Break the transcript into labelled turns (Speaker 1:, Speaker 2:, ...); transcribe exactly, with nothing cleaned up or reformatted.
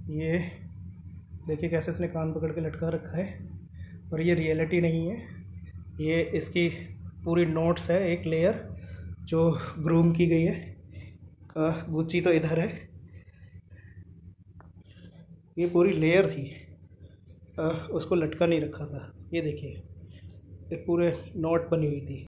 Speaker 1: ये देखिए कैसे इसने कान पकड़ के लटका रखा है, और ये रियलिटी नहीं है, ये इसकी पूरी नोट्स है, एक लेयर जो ग्रूम की गई है। गुच्ची तो इधर है, ये पूरी लेयर थी, आ, उसको लटका नहीं रखा था। ये देखिए, ये पूरे नोट बनी हुई थी।